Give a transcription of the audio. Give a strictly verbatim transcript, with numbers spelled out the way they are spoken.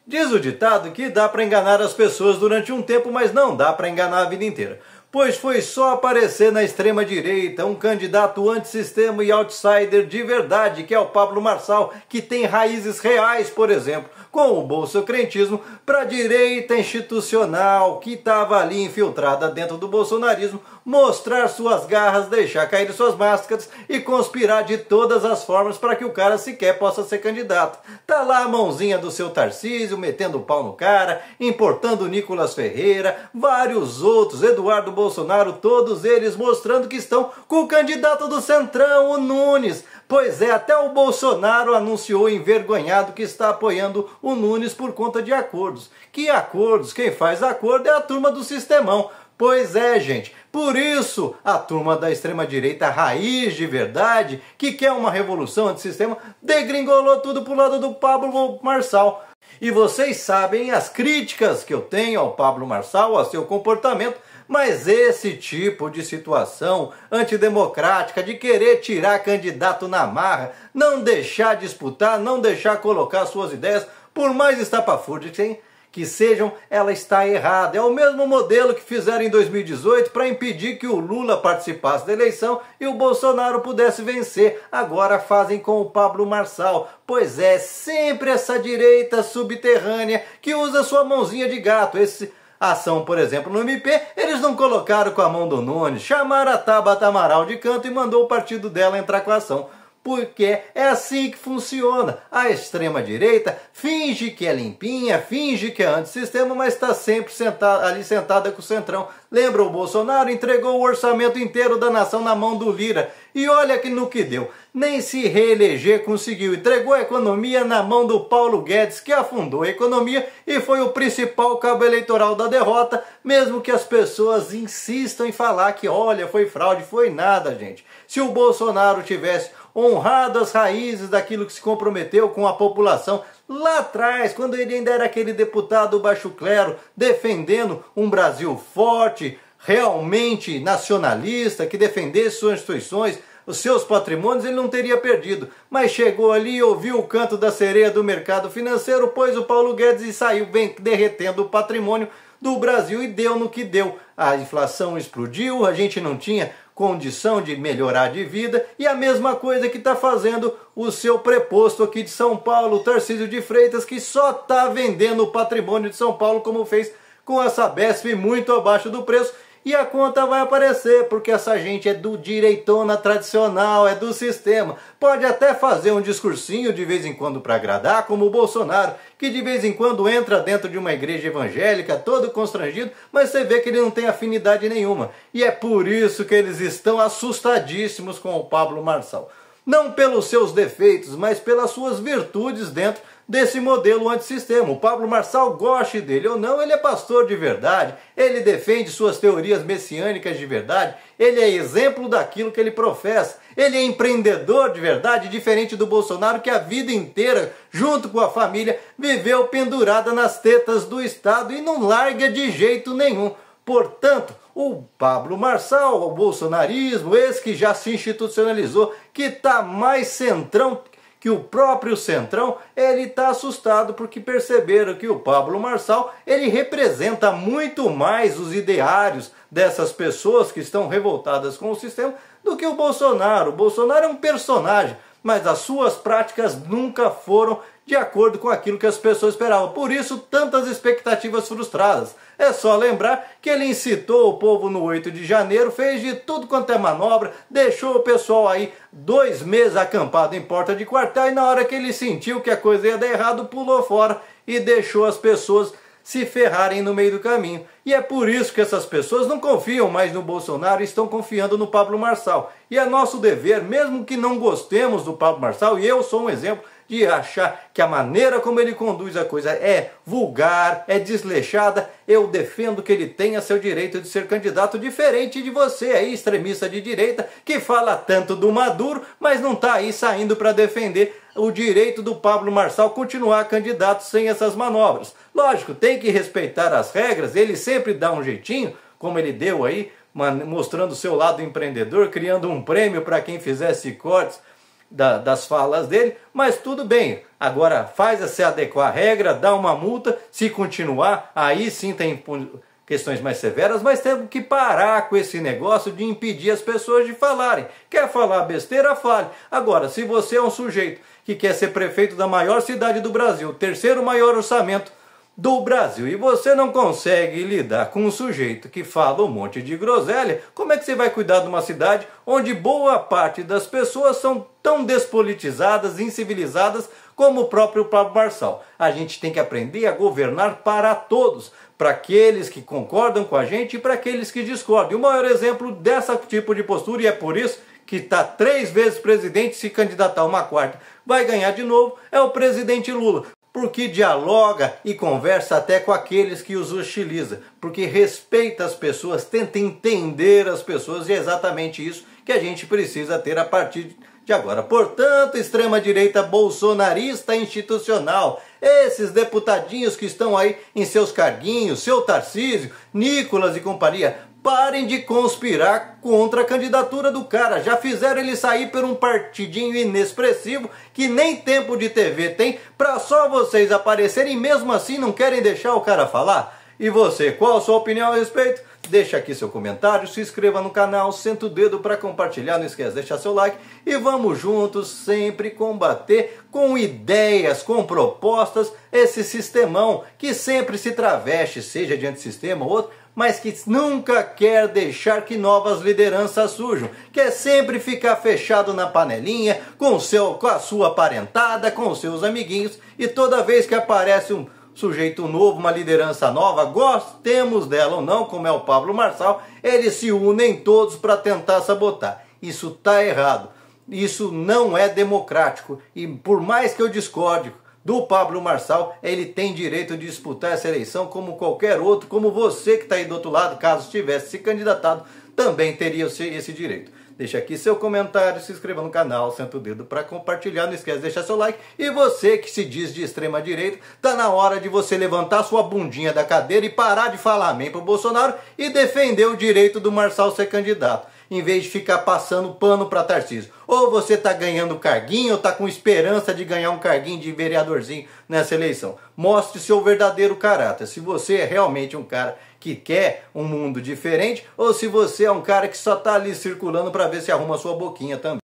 Diz o ditado que dá para enganar as pessoas durante um tempo, mas não dá para enganar a vida inteira. Pois foi só aparecer na extrema-direita um candidato antissistema e outsider de verdade, que é o Pablo Marçal, que tem raízes reais, por exemplo, com o bolsocrentismo, para a direita institucional, que estava ali infiltrada dentro do bolsonarismo, mostrar suas garras, deixar cair suas máscaras e conspirar de todas as formas para que o cara sequer possa ser candidato. Tá lá a mãozinha do seu Tarcísio, metendo o pau no cara, importando Nicolas Ferreira, vários outros, Eduardo Bolsonaro, todos eles mostrando que estão com o candidato do Centrão, o Nunes. Pois é, até o Bolsonaro anunciou envergonhado que está apoiando o Nunes por conta de acordos. Que acordos? Quem faz acordo é a turma do Sistemão. Pois é, gente, por isso a turma da extrema-direita raiz de verdade, que quer uma revolução antissistema, degringolou tudo pro lado do Pablo Marçal. E vocês sabem as críticas que eu tenho ao Pablo Marçal, ao seu comportamento, mas esse tipo de situação antidemocrática, de querer tirar candidato na marra, não deixar disputar, não deixar colocar suas ideias, por mais estapafúrdias que sejam, ela está errada. É o mesmo modelo que fizeram em dois mil e dezoito para impedir que o Lula participasse da eleição e o Bolsonaro pudesse vencer. Agora fazem com o Pablo Marçal. Pois é, sempre essa direita subterrânea que usa sua mãozinha de gato. Esse ação, por exemplo, no M P, eles não colocaram com a mão do Nunes, chamaram a Tabata Amaral de canto e mandou o partido dela entrar com a ação. Porque é assim que funciona. A extrema-direita finge que é limpinha, finge que é antissistema, mas está sempre sentada, ali sentada com o Centrão. Lembra, o Bolsonaro entregou o orçamento inteiro da nação na mão do Lira. E olha que no que deu. Nem se reeleger conseguiu. Entregou a economia na mão do Paulo Guedes, que afundou a economia e foi o principal cabo eleitoral da derrota, mesmo que as pessoas insistam em falar que, olha, foi fraude, foi nada, gente. Se o Bolsonaro tivesse honrado as raízes daquilo que se comprometeu com a população lá atrás, quando ele ainda era aquele deputado baixo clero, defendendo um Brasil forte, realmente nacionalista, que defendesse suas instituições, os seus patrimônios, ele não teria perdido. Mas chegou ali, ouviu o canto da sereia do mercado financeiro, pôs o Paulo Guedes e saiu bem derretendo o patrimônio do Brasil e deu no que deu. A inflação explodiu, a gente não tinha condição de melhorar de vida, e a mesma coisa que está fazendo o seu preposto aqui de São Paulo, o Tarcísio de Freitas, que só está vendendo o patrimônio de São Paulo, como fez com a Sabesp, muito abaixo do preço, e a conta vai aparecer, porque essa gente é do direitona tradicional, é do sistema. Pode até fazer um discursinho de vez em quando para agradar, como o Bolsonaro, que de vez em quando entra dentro de uma igreja evangélica, todo constrangido, mas você vê que ele não tem afinidade nenhuma. E é por isso que eles estão assustadíssimos com o Pablo Marçal. Não pelos seus defeitos, mas pelas suas virtudes dentro desse modelo antissistema. O Pablo Marçal, goste dele ou não, ele é pastor de verdade, ele defende suas teorias messiânicas de verdade, ele é exemplo daquilo que ele professa, ele é empreendedor de verdade, diferente do Bolsonaro, que a vida inteira, junto com a família, viveu pendurada nas tetas do Estado e não larga de jeito nenhum. Portanto, o Pablo Marçal, o bolsonarismo, esse que já se institucionalizou, que está mais centrão que o próprio Centrão, ele está assustado porque perceberam que o Pablo Marçal, ele representa muito mais os ideários dessas pessoas que estão revoltadas com o sistema do que o Bolsonaro. O Bolsonaro é um personagem, mas as suas práticas nunca foram de acordo com aquilo que as pessoas esperavam. Por isso, tantas expectativas frustradas. É só lembrar que ele incitou o povo no oito de janeiro, fez de tudo quanto é manobra, deixou o pessoal aí dois meses acampado em porta de quartel, e na hora que ele sentiu que a coisa ia dar errado, pulou fora e deixou as pessoas se ferrarem no meio do caminho. E é por isso que essas pessoas não confiam mais no Bolsonaro e estão confiando no Pablo Marçal. E é nosso dever, mesmo que não gostemos do Pablo Marçal, e eu sou um exemplo de achar que a maneira como ele conduz a coisa é vulgar, é desleixada, eu defendo que ele tenha seu direito de ser candidato, diferente de você aí, extremista de direita, que fala tanto do Maduro, mas não está aí saindo para defender o direito do Pablo Marçal continuar candidato sem essas manobras. Lógico, tem que respeitar as regras, ele sempre dá um jeitinho, como ele deu aí, mostrando o seu lado empreendedor, criando um prêmio para quem fizesse cortes da, das falas dele, mas tudo bem. Agora faz se adequar à regra, dá uma multa, se continuar, aí sim tem questões mais severas, mas temos que parar com esse negócio de impedir as pessoas de falarem. Quer falar besteira, fale. Agora, se você é um sujeito que quer ser prefeito da maior cidade do Brasil, terceiro maior orçamento do Brasil, e você não consegue lidar com um sujeito que fala um monte de groselha, como é que você vai cuidar de uma cidade onde boa parte das pessoas são tão despolitizadas, incivilizadas, como o próprio Pablo Marçal? A gente tem que aprender a governar para todos, para aqueles que concordam com a gente e para aqueles que discordam. E o maior exemplo dessa tipo de postura, e é por isso que está três vezes presidente, se candidatar uma quarta, vai ganhar de novo, é o presidente Lula. Porque dialoga e conversa até com aqueles que os hostiliza, porque respeita as pessoas, tenta entender as pessoas, e é exatamente isso que a gente precisa ter a partir de agora. Portanto, extrema-direita bolsonarista institucional, esses deputadinhos que estão aí em seus carguinhos, seu Tarcísio, Nicolas e companhia, parem de conspirar contra a candidatura do cara. Já fizeram ele sair por um partidinho inexpressivo que nem tempo de T V tem, para só vocês aparecerem e mesmo assim não querem deixar o cara falar? E você, qual a sua opinião a respeito? Deixa aqui seu comentário, se inscreva no canal, senta o dedo para compartilhar, não esquece de deixar seu like e vamos juntos sempre combater com ideias, com propostas, esse sistemão que sempre se traveste, seja de antissistema ou outro, mas que nunca quer deixar que novas lideranças surjam, quer sempre ficar fechado na panelinha, com, seu, com a sua parentada, com os seus amiguinhos, e toda vez que aparece um sujeito novo, uma liderança nova, gostemos dela ou não, como é o Pablo Marçal, eles se unem todos para tentar sabotar. Isso está errado, isso não é democrático, e por mais que eu discorde do Pablo Marçal, ele tem direito de disputar essa eleição como qualquer outro, como você que está aí do outro lado, caso tivesse se candidatado, também teria esse direito. Deixa aqui seu comentário, se inscreva no canal, senta o dedo para compartilhar, não esquece de deixar seu like. E você que se diz de extrema direita, tá na hora de você levantar sua bundinha da cadeira e parar de falar amém pro Bolsonaro e defender o direito do Marçal ser candidato, em vez de ficar passando pano para Tarcísio. Ou você tá ganhando carguinho, ou tá com esperança de ganhar um carguinho de vereadorzinho nessa eleição. Mostre seu verdadeiro caráter, se você é realmente um cara que quer um mundo diferente, ou se você é um cara que só tá ali circulando para ver se arruma sua boquinha também.